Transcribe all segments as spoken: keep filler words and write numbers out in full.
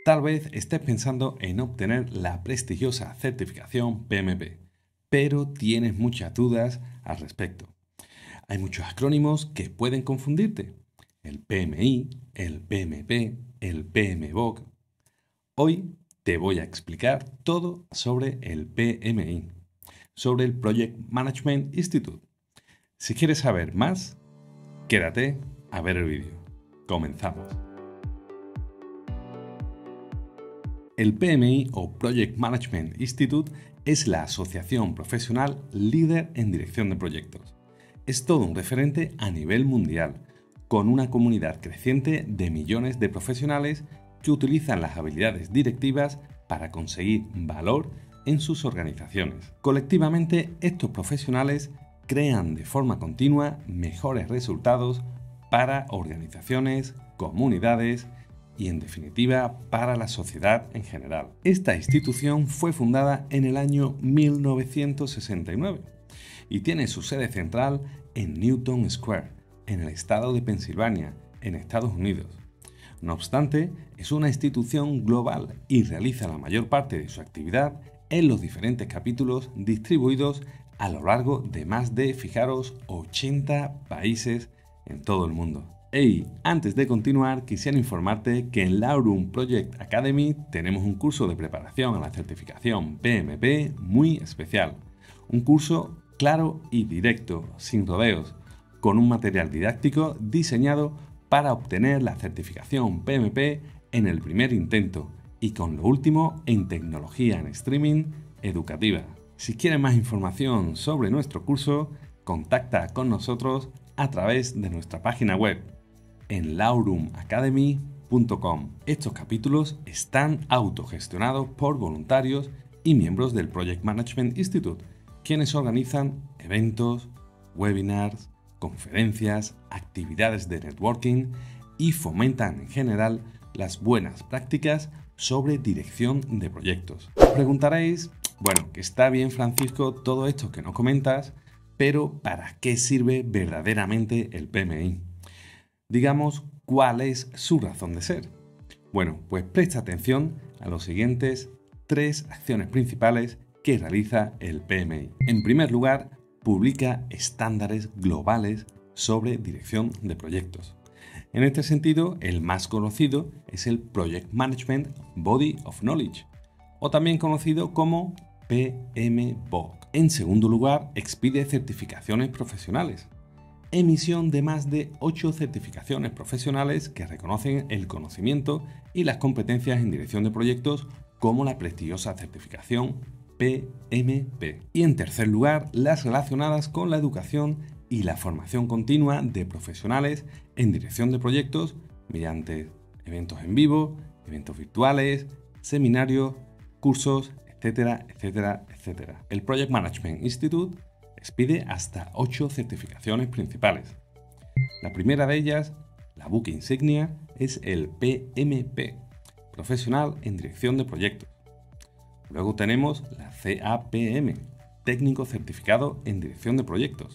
Tal vez estés pensando en obtener la prestigiosa certificación P M P, pero tienes muchas dudas al respecto. Hay muchos acrónimos que pueden confundirte. El P M I, el P M P, el P M B O C. Hoy te voy a explicar todo sobre el P M I, sobre el Project Management Institute. Si quieres saber más, quédate a ver el vídeo. Comenzamos. El P M I o Project Management Institute es la asociación profesional líder en dirección de proyectos. Es todo un referente a nivel mundial, con una comunidad creciente de millones de profesionales que utilizan las habilidades directivas para conseguir valor en sus organizaciones. Colectivamente, estos profesionales crean de forma continua mejores resultados para organizaciones, comunidades y, en definitiva, para la sociedad en general. Esta institución fue fundada en el año mil novecientos sesenta y nueve y tiene su sede central en Newton Square, en el estado de Pensilvania, en Estados Unidos. No obstante, es una institución global y realiza la mayor parte de su actividad en los diferentes capítulos distribuidos a lo largo de más de, fijaros, ochenta países en todo el mundo. Hey, antes de continuar, quisiera informarte que en Laurum Project Academy tenemos un curso de preparación a la certificación P M P muy especial. Un curso claro y directo, sin rodeos, con un material didáctico diseñado para obtener la certificación P M P en el primer intento y con lo último en tecnología en streaming educativa. Si quieres más información sobre nuestro curso, contacta con nosotros a través de nuestra página web en laurum academy punto com. Estos capítulos están autogestionados por voluntarios y miembros del Project Management Institute, quienes organizan eventos, webinars, conferencias, actividades de networking y fomentan en general las buenas prácticas sobre dirección de proyectos. Os preguntaréis, bueno, que está bien, Francisco, todo esto que nos comentas, pero ¿para qué sirve verdaderamente el P M I? Digamos, ¿cuál es su razón de ser? Bueno, pues presta atención a los siguientes tres acciones principales que realiza el P M I. En primer lugar, publica estándares globales sobre dirección de proyectos. En este sentido, el más conocido es el Project Management Body of Knowledge, o también conocido como P M B O C. En segundo lugar, expide certificaciones profesionales. Emisión de más de ocho certificaciones profesionales que reconocen el conocimiento y las competencias en dirección de proyectos, como la prestigiosa certificación P M P. Y en tercer lugar, las relacionadas con la educación y la formación continua de profesionales en dirección de proyectos mediante eventos en vivo, eventos virtuales, seminarios, cursos, etcétera, etcétera, etcétera. El Project Management Institute expide hasta ocho certificaciones principales. La primera de ellas, la buque insignia, es el P M P, Profesional en Dirección de Proyectos. Luego tenemos la C A P M, Técnico Certificado en Dirección de Proyectos.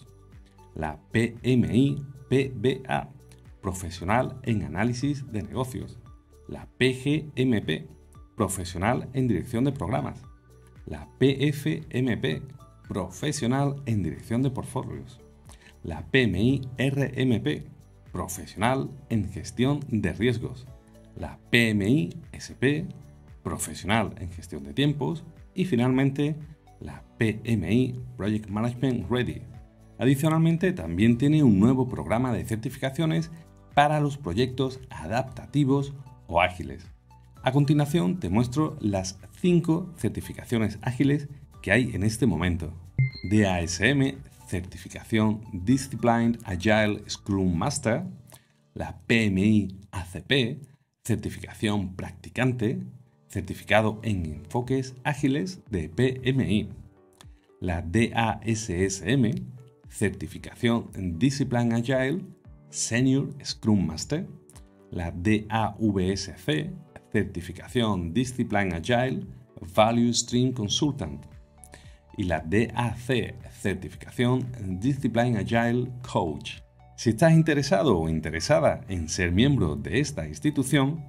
La P M I P B A, Profesional en Análisis de Negocios. La P G M P, Profesional en Dirección de Programas. La P F M P, Profesional en Dirección de Portfolios. La P M I R M P, Profesional en Gestión de Riesgos. La P M I S P, Profesional en Gestión de Tiempos. Y finalmente, la P M I Project Management Ready. Adicionalmente, también tiene un nuevo programa de certificaciones para los proyectos adaptativos o ágiles. A continuación, te muestro las cinco certificaciones ágiles que hay en este momento. D A S M, certificación Disciplined Agile Scrum Master. La P M I A C P, certificación practicante, certificado en enfoques ágiles de P M I. La D A S S M, certificación Disciplined Agile Senior Scrum Master. La D A V S C, certificación Disciplined Agile Value Stream Consultant. Y la D A C, certificación Disciplined Agile Coach. Si estás interesado o interesada en ser miembro de esta institución,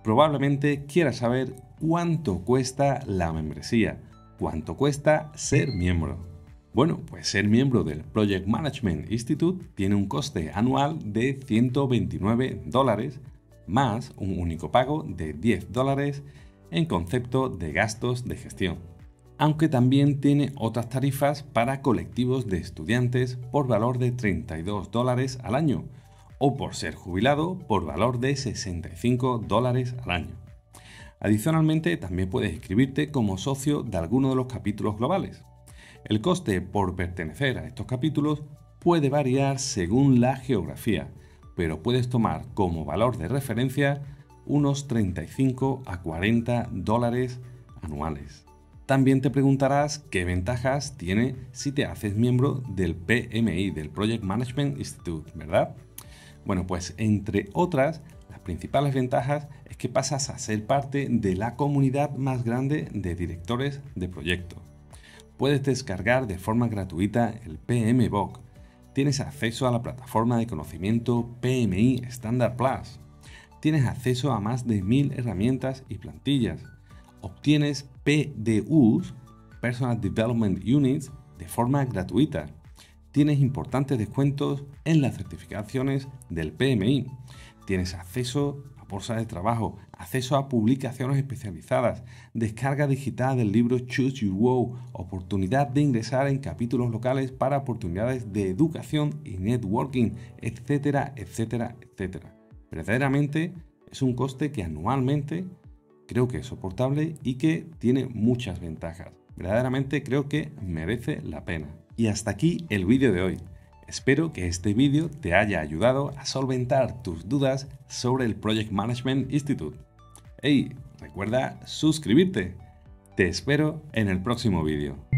probablemente quieras saber cuánto cuesta la membresía, cuánto cuesta ser miembro. Bueno, pues ser miembro del Project Management Institute tiene un coste anual de ciento veintinueve dólares más un único pago de diez dólares en concepto de gastos de gestión. Aunque también tiene otras tarifas para colectivos de estudiantes por valor de treinta y dos dólares al año o por ser jubilado por valor de sesenta y cinco dólares al año. Adicionalmente, también puedes inscribirte como socio de alguno de los capítulos globales. El coste por pertenecer a estos capítulos puede variar según la geografía, pero puedes tomar como valor de referencia unos treinta y cinco a cuarenta dólares anuales. También te preguntarás qué ventajas tiene si te haces miembro del P M I, del Project Management Institute, ¿verdad? Bueno, pues entre otras, las principales ventajas es que pasas a ser parte de la comunidad más grande de directores de proyectos. Puedes descargar de forma gratuita el P M B O K. Tienes acceso a la plataforma de conocimiento P M I Standard Plus. Tienes acceso a más de mil herramientas y plantillas. Obtienes P D Us, Personal Development Units, de forma gratuita. Tienes importantes descuentos en las certificaciones del P M I. Tienes acceso a bolsas de trabajo, acceso a publicaciones especializadas, descarga digital del libro Choose Your Wow, oportunidad de ingresar en capítulos locales para oportunidades de educación y networking, etcétera, etcétera, etcétera. Verdaderamente es un coste que anualmente creo que es soportable y que tiene muchas ventajas. Verdaderamente creo que merece la pena. Y hasta aquí el vídeo de hoy. Espero que este vídeo te haya ayudado a solventar tus dudas sobre el Project Management Institute. Hey, recuerda suscribirte. Te espero en el próximo vídeo.